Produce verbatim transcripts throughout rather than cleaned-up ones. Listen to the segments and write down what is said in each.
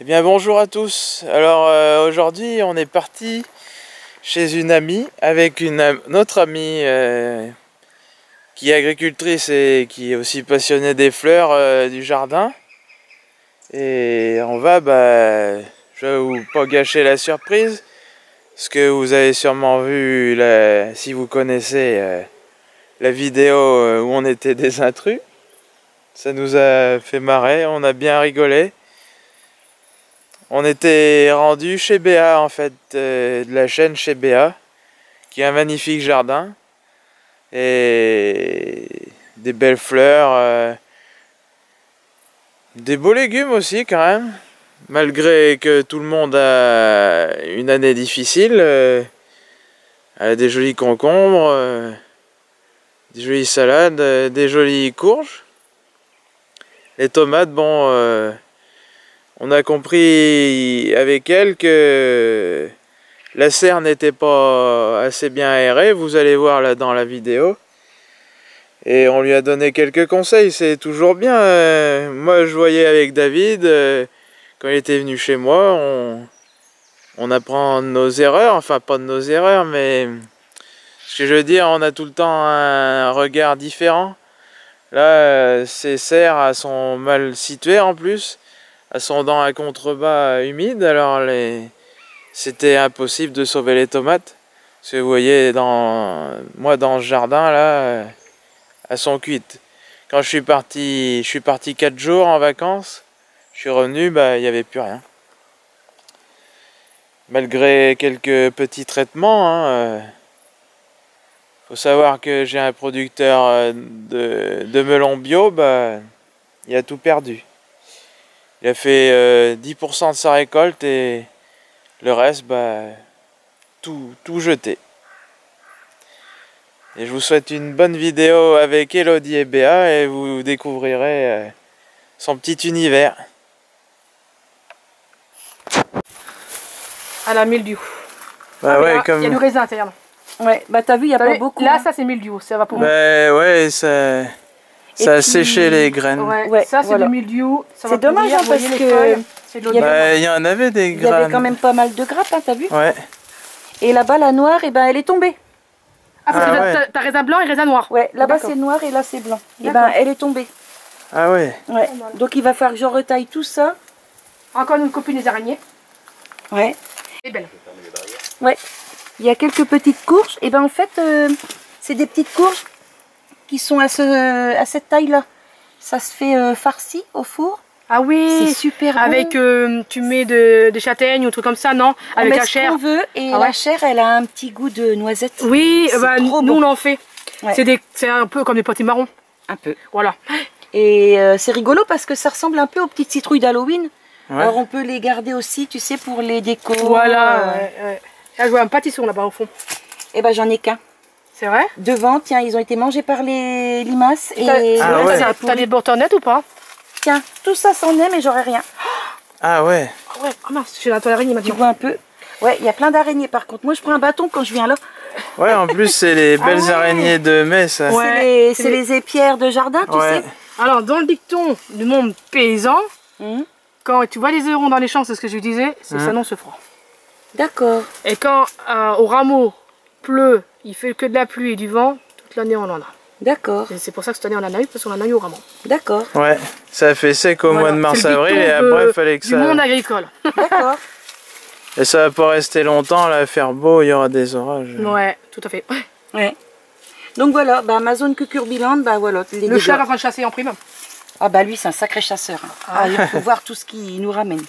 Eh bien bonjour à tous. Alors euh, aujourd'hui on est parti chez une amie avec une, une autre amie euh, qui est agricultrice et qui est aussi passionnée des fleurs euh, du jardin. Et on va, bah, je vais vous pas gâcher la surprise, parce que vous avez sûrement vu, la, si vous connaissez euh, la vidéo où on était des intrus. Ça nous a fait marrer, on a bien rigolé. On était rendu chez B A en fait, euh, de la chaîne chez B A, qui a un magnifique jardin et des belles fleurs, euh, des beaux légumes aussi quand même, malgré que tout le monde a une année difficile. Euh, elle a des jolis concombres, euh, des jolies salades, euh, des jolies courges. Les tomates, bon... Euh, on a compris avec elle que la serre n'était pas assez bien aérée, vous allez voir là dans la vidéo. Et on lui a donné quelques conseils, c'est toujours bien. Euh, moi je voyais avec David, euh, quand il était venu chez moi, on, on apprend de nos erreurs, enfin pas de nos erreurs, mais ce que je veux dire, on a tout le temps un regard différent. Là, euh, ces serres sont mal situées en plus. Elles sont dans un contrebas humide, alors les... c'était impossible de sauver les tomates. Parce que vous voyez, dans... moi dans ce jardin là, elles sont cuites. Quand je suis parti, je suis parti quatre jours en vacances, je suis revenu, bah il n'y avait plus rien. Malgré quelques petits traitements, hein, euh... faut savoir que j'ai un producteur de, de melons bio, bah il a tout perdu. Il a fait euh, dix pour cent de sa récolte et le reste, bah, tout, tout jeté. Et je vous souhaite une bonne vidéo avec Elodie et Béa et vous découvrirez euh, son petit univers. À la mildiou. Bah ah, ouais, là, comme... Il y a du raisin, c'est regarde. Ouais, bah t'as vu, il n'y a pas vu, beaucoup. Là, hein. ça c'est mildiou, ça va pour bah, moi. Ouais, ça... Ça a séché les graines. Ouais, ouais, ça c'est voilà. du mildiou. C'est dommage hein, parce que il y, bah, il y en avait des graines. Il y avait quand même pas mal de grappes, hein, t'as vu? Ouais. Et là-bas, la noire, et ben, elle est tombée. Ah, parce ah, que ouais. t'as raisin blanc et raisin noir. Ouais, là-bas c'est noir et là c'est blanc. Et ben, elle est tombée. Ah ouais. Ouais. Donc il va falloir que je retaille tout ça. Encore une copine des araignées. Ouais. C'est belle. Ouais. Il y a quelques petites courges. Et ben en fait, euh, c'est des petites courges qui sont à, ce, à cette taille-là. Ça se fait euh, farci au four. Ah oui. C'est super bon. Avec, euh, tu mets de, des châtaignes ou des trucs comme ça, non? On Avec met la ce chair. qu'on veut et ah la ouais. chair, elle a un petit goût de noisette. Oui, bah, nous bon. on en fait. Ouais. C'est un peu comme des potimarrons. Un peu. Voilà. Et euh, c'est rigolo parce que ça ressemble un peu aux petites citrouilles d'Halloween. Ouais. Alors on peut les garder aussi, tu sais, pour les décos. Voilà. Euh... Ouais, ouais. Là, je vois un pâtisson là-bas au fond. Eh ben j'en ai qu'un. C'est vrai? Devant, tiens, ils ont été mangés par les limaces. Et, et ah ouais. T'as des bourtonnettes ou pas? Tiens, tout ça s'en est, mais j'aurais rien. Ah ouais. Ouais, oh mince, j'ai la toile araignée maintenant. Tu vois un peu? Ouais, il y a plein d'araignées par contre. Moi, je prends un bâton quand je viens là. Ouais, en plus, c'est les belles ah ouais. araignées de mai, ça. Ouais, c'est les, les... les épières de jardin, tu ouais. sais. Alors, dans le dicton du monde paysan, mmh. quand tu vois les hérons dans les champs, c'est ce que je disais, c'est mmh. ça non ce froid. D'accord. Et quand euh, au rameau pleut, il fait que de la pluie et du vent, toute l'année on en a. D'accord. C'est pour ça que cette année on en a eu, parce qu'on en a eu au rameau. D'accord. Ouais, ça fait sec au voilà. mois de mars-avril et après il fallait que du ça... Du monde agricole. D'accord. Et ça va pas rester longtemps, là, faire beau, il y aura des orages. Ouais, tout à fait. Ouais. ouais. Donc voilà, bah, ma zone cucurbilante, bah voilà. Les le chat est en train de chasser en prime. Ah bah lui c'est un sacré chasseur. Hein. Ah, il faut voir tout ce qu'il nous ramène.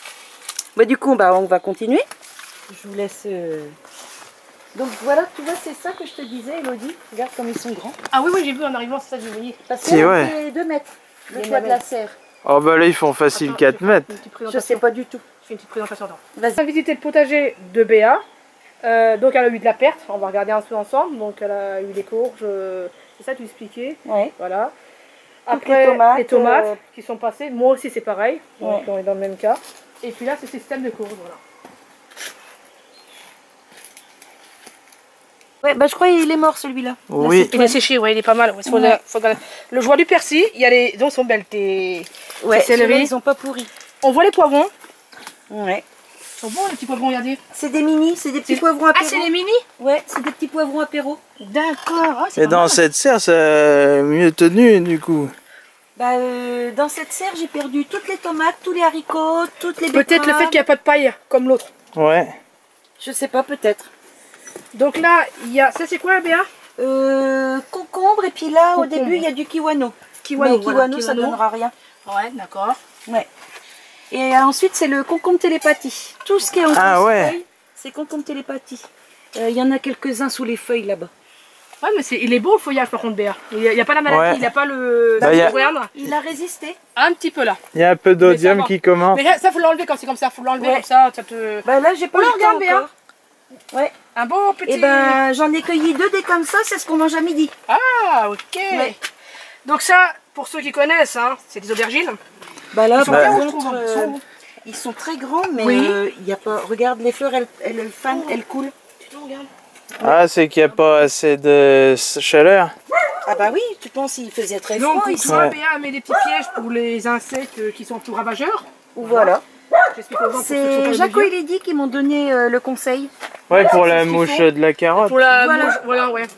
Bah du coup, bah, on va continuer. Je vous laisse... Euh... Donc voilà, tu vois, c'est ça que je te disais, Elodie. Regarde comme ils sont grands. Ah oui, oui, j'ai vu en arrivant, c'est ça que j'ai voyé. Parce que là, ouais. c'est deux mètres, le toit de la serre. Oh bah là, ils font facile. Attends, quatre mètres. Je sais pas du tout. Je fais une petite présentation. Vas-y. On va visiter le potager de Béa. Euh, donc elle a eu de la perte, on va regarder un peu ensemble. Donc elle a eu des courges, euh, c'est ça que tu expliquais. Ouais. Voilà. Après, les tomates, les tomates euh... qui sont passées. Moi aussi, c'est pareil. Donc ouais. on est dans le même cas. Et puis là, c'est le système de courges. Voilà. Ouais, bah je crois qu'il est mort celui-là. Oui. Il est séché, ouais, il est pas mal. Faut ouais. faut le joie du persil, il y a les. Donc, ils sont belles, tes. Ouais, céleri. Ils sont pas pourris. On voit les poivrons. Ouais. Ils sont bons les petits poivrons, regardez. C'est des mini, c'est des petits poivrons Ah, apéro. c'est les mini? Ouais, c'est des petits poivrons apéro. D'accord. Ah, c'est Et pas dans mal. cette serre, ça a mieux tenu du coup. Bah, euh, dans cette serre, j'ai perdu toutes les tomates, tous les haricots, toutes les Peut-être le betteraves. fait qu'il n'y a pas de paille comme l'autre. Ouais. Je sais pas, peut-être. Donc là, il y a. Ça, c'est quoi, Béa? Euh, concombre, et puis là, au Concombre. début, il y a du kiwano. Kiwano. Mais voilà, kiwano, ça kiwano. donnera rien. Ouais, d'accord. Ouais. Et euh, ensuite, c'est le concombre télépathie. Tout ce qui est en Ah grosse ouais. feuille, c'est concombre télépathie. Euh, Il y en a quelques-uns sous les feuilles là-bas. Ouais, mais c'est, il est beau le feuillage par contre, Béa. Il n'y a, il y a pas la maladie, Ouais. il n'y a pas le. Bah, il y a- Regarde, Il a résisté. un petit peu là. Il y a un peu Mais ça d'odium va. qui commence. Mais là, ça, faut l'enlever quand c'est comme ça. Faut l'enlever Ouais. comme ça. Ça te. Bah là, j'ai pas Oh, eu là, le temps regarde, Béa. encore. Ouais. Un beau petit. Et ben, j'en ai cueilli deux des comme ça, c'est ce qu'on mange à midi. Ah, ok. Ouais. Donc, ça, pour ceux qui connaissent, hein, c'est des aubergines. Bah là, Ils sont par bien, contre, je trouve, hein. euh, Ils sont- ils sont très grands, mais Oui. euh, il y a pas. Regarde, les fleurs, elles, elles, elles fanent, elles coulent. Tu te regardes. Ah, c'est qu'il n'y a pas assez de chaleur. Ah bah oui, tu penses il faisait très Donc, froid pour ici. toi, Ouais. Béa met des petits pièges pour les insectes euh, qui sont plus ravageurs. Voilà. J'explique aux gens pour ceux qui sont pas C'est Jaco et médias. Lydie qui m'ont donné euh, le conseil. Ouais, pour c'est la ce qu'il mouche faut. de la carotte. Pour la Voilà. mouche, voilà, ouais.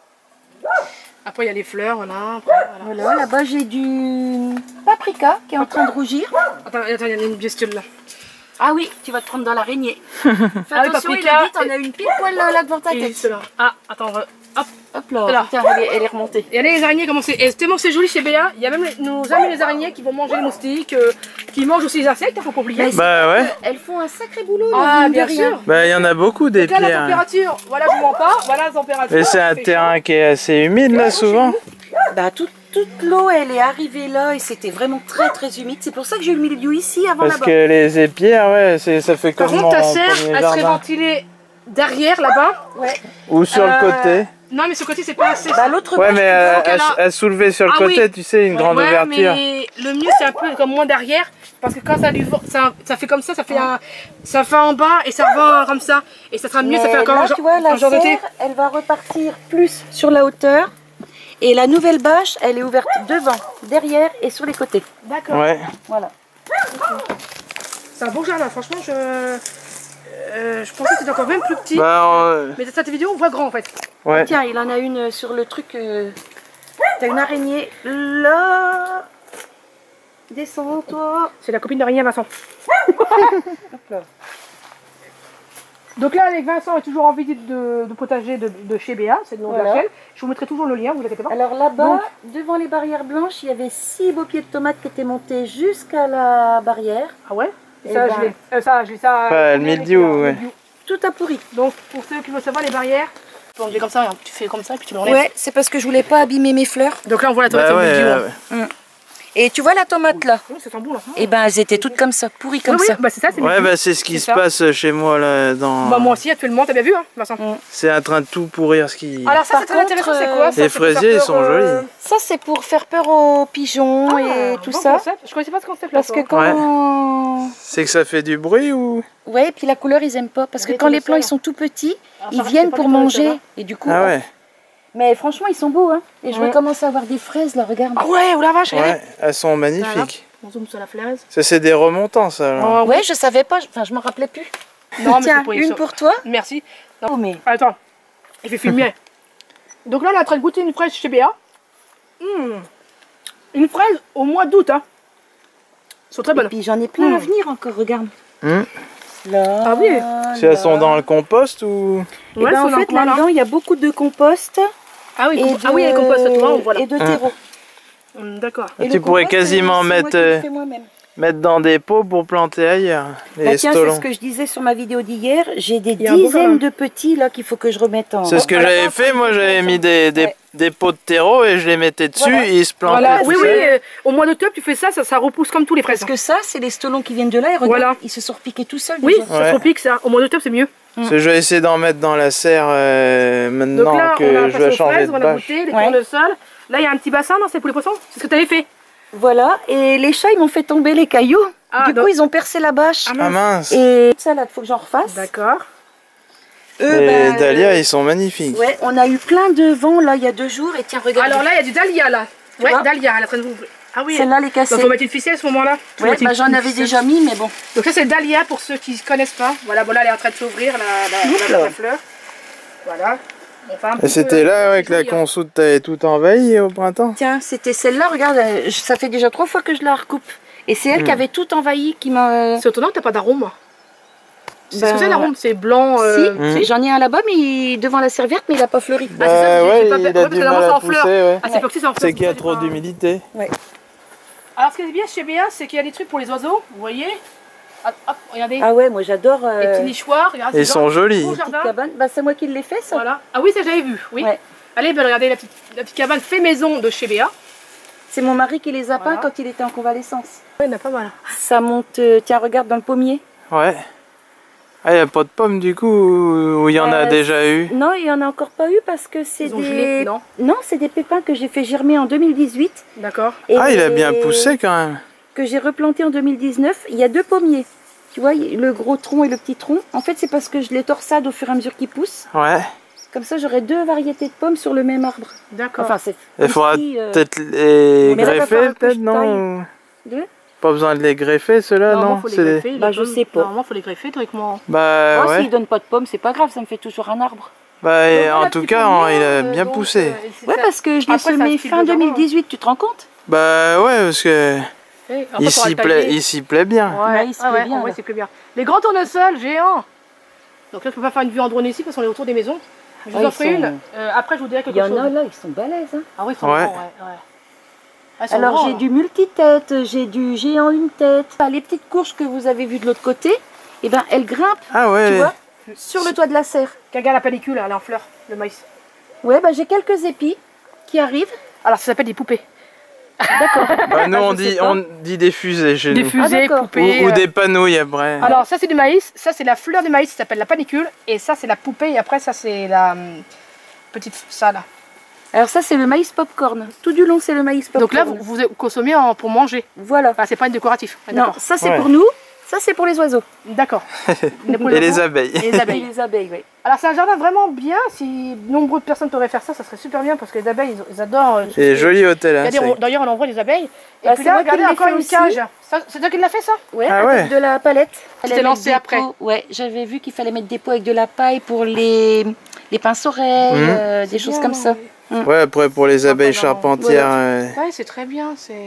Après, il y a les fleurs, voilà. Après, voilà. Voilà, là-bas j'ai du paprika qui est en train de rougir. Attends, attends, il y a une bestiole là. Ah oui, tu vas te prendre dans l'araignée. Fais Ah oui, attention, il paprika. a dit, t'en as une pile poil là, là devant ta Et tête. c'est là. Ah, attends, on va- hop. Hop là, Là. tiens, elle est, elle est remontée. Et allez les araignées, comment c'est. Et tellement c'est joli chez Béa, il y a même les- nos amis les araignées qui vont manger les moustiques, euh, qui mangent aussi les insectes, il faut pas oublier. Mais Bah ouais. Elles font un sacré boulot. Ah, là, mine de bien rien. sûr. Bah il y en a beaucoup des Donc là, la pierres. température, voilà, je vous mens pas, voilà la température. Mais c'est un il fait terrain qui est assez humide là souvent. Bah, toute, toute l'eau, elle est arrivée là et c'était vraiment très très humide. C'est pour ça que j'ai eu le milieu ici avant Parce là-bas. que les épierres, ouais, c'est- ça fait Par comme contre, mon ta serre, premier elle serait jardin. ventilée derrière là-bas. Ouais. Ou sur Euh, le côté. Non, mais ce côté, c'est pas assez. Bah, l'autre Ouais, bâche, mais tu vois, euh, qu'elle à, a- à soulever sur le Ah côté, oui. tu sais, une grande ouais, ouverture. mais le mieux, c'est un peu comme moins derrière. Parce que quand ça, lui, va- ça, ça fait comme ça, ça fait, un, ça fait en bas et ça revient comme ça. Et ça sera mieux, ça Mais fait encore là, un genre, tu vois, la un genre de thé. serre, elle va repartir plus sur la hauteur. Et la nouvelle bâche, elle est ouverte devant, derrière et sur les côtés. D'accord. Ouais. Voilà. C'est un beau jardin, franchement, je, euh, je pensais que c'était encore même plus petit. Bah, euh, Mais dans cette vidéo, on voit grand en fait. ouais. Tiens, il en a une sur le truc. euh, T'as une araignée là. Descends, toi. C'est la copine d'araignée Vincent. Hop là. Donc là, avec Vincent, est toujours en visite de, de potager de, de chez Béa, c'est le nom de la Voilà. chaîne. Je vous mettrai toujours le lien, vous inquiétez pas. Alors là-bas, Donc- devant les barrières blanches, il y avait six beaux pieds de tomates qui étaient montés jusqu'à la barrière. Ah ouais. Et Eh ça, ben- je l'ai. Euh, ça, je l'ai ça. Pas euh, le mildiou, avec, euh, ouais. mildiou. Tout a pourri. Donc pour ceux qui veulent savoir les barrières, tu enlever comme ça, regarde, tu fais comme ça et puis tu l'enlèves. Ouais, c'est parce que je voulais pas abîmer mes fleurs. Donc là, on voit la tomate Bah au ouais, mildiou. euh, hein. Et tu vois la tomate là? Oh, ça sent bon là. Eh ben, elles étaient toutes comme ça, pourries comme oui, ça. oui, bah c'est ça, c'est ouais, mildiou. bah c'est ce qui C'est se ça. passe chez moi là. Dans... Bah moi aussi actuellement, t'as bien vu hein, Vincent. C'est en train de tout pourrir ce qui. Alors ça Par c'est très contre, intéressant, c'est euh, quoi ça, les c'est pour faire fraisiers, ils peur, sont jolis. Ça, c'est pour faire peur aux pigeons Ah, et tout bon ça. concept. Je connaissais pas ce concept là. Parce que quand... C'est que ça fait du bruit ou. Ouais, et puis la couleur, ils aiment pas. Parce que Oui, quand tout les le plants, sol. ils sont tout petits, Ah, ça ils va, c'est viennent pas pour du tout le manger. sol, hein. Et du coup... Ah ouais. Mais franchement, ils sont beaux, hein. Et je Ouais. recommence à avoir des fraises, là, regarde. Ah ouais, oh la vache, regardez. Ouais, elles sont magnifiques. On zoome sur la flaise. Ça, c'est des remontants, ça. alors. Oh, Ouais, je savais pas, enfin, je m'en rappelais plus. Non, mais Tiens, c'est pour une pour toi. Merci. Oh, mais... Attends, je vais filmer. Donc là, on est en train de goûter une fraise chez Béa. Mmh. Une fraise au mois d'août, hein. Elles sont très Et bonnes. puis j'en ai plein Hmm. à venir encore, regarde. Hmm. Là, Ah oui. Si elles sont dans le compost ou. Et Ouais, ben, elles sont en dans le fait, coin, là. là-dedans, il y a beaucoup de compost. Ah oui, Et com- de... ah oui, les composts, tu vois, on voit là. Et de Hein. terreau. Hum, D'accord. Et Tu le pourrais compost, quasiment c'est moi mettre, qui le euh, fais moi-même. Mettre dans des pots pour planter ailleurs. Les Bah tiens, c'est stolons. ce que je disais sur ma vidéo d'hier. J'ai des Il y a un beau jardin. dizaines de petits là qu'il faut que je remette en. C'est ce que Voilà. j'avais fait, moi j'avais mis des, des, Ouais. des pots de terreau et je les mettais dessus Voilà. et ils se plantaient. Voilà, tout oui, oui, seuls. euh, au mois d'octobre, tu fais ça, ça, ça repousse comme tous les fraises. Parce que ça, c'est les stolons qui viennent de là et regarde, Voilà. ils se sont repiqués tout seuls. Oui, déjà. ça Ouais. se repique ça. Au mois d'octobre, c'est mieux. Parce que je vais essayer d'en mettre dans la serre euh, Donc maintenant là, on a que je passé vais aux changer fraises, de on a bâche. goûté, les Ouais. tournesols. Là, il y a un petit bassin, non, c'est pour les poissons. C'est ce que tu avais fait. Voilà, et les chats ils m'ont fait tomber les cailloux. Ah, du donc- coup, ils ont percé la bâche. Ah, Ah mince. Et salade, faut que j'en refasse. D'accord. Eux, Les ben, dahlias, ils sont magnifiques. Ouais, on a eu plein de vent là il y a deux jours et tiens regarde. Alors là, il y a du dahlia là. Ouais, vois dahlia, elle est en train de vous. Ah oui. Celle-là, elle est cassée. Donc, faut mettre une ficelle à ce moment-là. Faut Ouais, mettre une- bah, j'en une avais ficelle. déjà mis, mais bon. Donc ça c'est le dahlia pour ceux qui ne connaissent pas. Voilà, bon là elle est en train de s'ouvrir la, la, Oups la, là. la fleur. Voilà. Enfin, un Et petit c'était peu- là ouais, que la joli, hein. consoude t'avait tout envahi au printemps. Tiens, c'était celle-là, regarde, euh, ça fait déjà trois fois que je la recoupe. Et c'est elle Mm. qui avait tout envahi, qui m'a... C'est étonnant que t'as pas d'arôme. C'est Ben, ce que c'est l'arôme, c'est blanc. euh, Si, Mm. j'en ai un là-bas, mais il- devant la serviette, mais il n'a pas fleuri. Ah, c'est ça, Bah j'ai- ouais, j'ai pas il fait- a ouais, parce du que mal d'abord, c'est à en pousser, fleurs. ouais. Ah, c'est pas que c'est en fleurs. C'est qu'il y a c'est trop pas- d'humidité. Alors ce qui est bien chez Béa, c'est qu'il y a des trucs pour les oiseaux, vous voyez. Hop, hop, regardez, Ah ouais, moi j'adore... euh, les petits nichoirs, regardez. Ils c'est sont genre- jolis. Beau petite jardin. cabane. Bah, c'est moi qui l'ai fait, ça. Voilà. Ah oui, ça j'avais vu, oui. Ouais. Allez, ben, regardez la petite, la petite cabane fait maison de chez Béa. C'est mon mari qui les a Voilà. peints quand il était en convalescence. Oui, il y en a pas mal. Ça monte... euh, tiens, regarde dans le pommier. Ouais. Ah, il n'y a pas de pommes du coup, ou il y en a Euh, déjà eu. Non, il n'y en a encore pas eu parce que c'est Ils ont des... gelé, non. Non, c'est des pépins que j'ai fait germer en deux mille dix-huit. D'accord. Et Ah, il a bien poussé quand même. que j'ai replanté en deux mille dix-neuf. Il y a deux pommiers. Tu vois, le gros tronc et le petit tronc. En fait, c'est parce que je les torsade au fur et à mesure qu'ils poussent. Ouais. Comme ça, j'aurai deux variétés de pommes sur le même arbre. D'accord. Enfin, c'est... Il faudra ici, euh, peut-être les Mais là, va falloir greffer, que peut-être, je non? deux. Pas besoin de les greffer, ceux-là, Normalement, non? faut les C'est des- greffer. les Bah, je pommes. sais pas. Normalement, faut les greffer, théoriquement. Bah Oh, ouais. s'ils donnent pas de pommes, c'est pas grave, ça me fait toujours un arbre. Bah, et Donc, en voilà, tout petit cas, pommier, il a euh, bien donc, poussé. euh, c'est Ouais, ça. parce que je l'ai Après, c'est un semé style fin de jardin, deux mille dix-huit, tu te rends compte? Bah ouais, parce que Et après, il faudra s'y le plaît, tailler. il s'y plaît bien. Ouais, Ouais, il se ah plaît ouais, bien, en vrai, là. c'est plus bien. Les grands tournesols géants. Donc là, je peux pas faire une vue en drone ici parce qu'on est autour des maisons. Je vous Ouais, en ils ferai sont- une. Euh, après, je vous dirai quelque Il y en chose. a là, ils sont balèzes. Hein. Ah oui, ils sont Ouais. grands, ouais. ouais. Ah, ils sont Alors grands, j'ai hein. du multitête, j'ai du géant une tête. Ah, les petites courges que vous avez vues de l'autre côté, eh ben, elles grimpent, Ah tu ouais. vois, sur le toit de la serre. Regarde la pellicule, elle est en fleurs, le maïs. Ouais, bah, j'ai quelques épis qui arrivent. Alors, ça s'appelle des poupées. Bah, nous on Je sais dit, pas. on dit des fusées chez Des nous. fusées, Ah, d'accord. poupées. Ou, ou euh. des panouilles après. Alors, ça, c'est du maïs. Ça, c'est la fleur du maïs, ça s'appelle la panicule. Et ça, c'est la poupée. Et après, ça, c'est la hum, petite ça là. Alors ça, c'est le maïs popcorn. Tout du long, c'est le maïs popcorn. Donc là, vous, vous consommez en- pour manger. Voilà. Enfin, c'est pas une décoratif. Ah, Non, d'accord. ça c'est Ouais. pour nous, ça c'est pour les oiseaux. D'accord. Et les abeilles. Et les Et abeilles. les abeilles, oui. Alors, c'est un jardin vraiment bien. Si nombreuses personnes pourraient faire ça, ça serait super bien parce que les abeilles, ils, ils adorent. euh, tout ce Et qui est- joli hôtel. Hein, Regardez, c'est- on- d'ailleurs, on envoie des abeilles. Et Bah, puis c'est là, moi qui regardez l'ai encore fait une aussi. cage. Ça, c'est toi qui l'as fait, ça? Ouais, Ah avec ouais. de la palette. C'était Fallait lancé mettre des après. pots. Ouais, j'avais vu qu'il fallait mettre des pots avec de la paille pour les, les pinces-oreilles, Mhm. euh, des choses comme ça. Ouais, après pour les abeilles pas dans- charpentières. euh, Ouais, c'est très bien. C'est.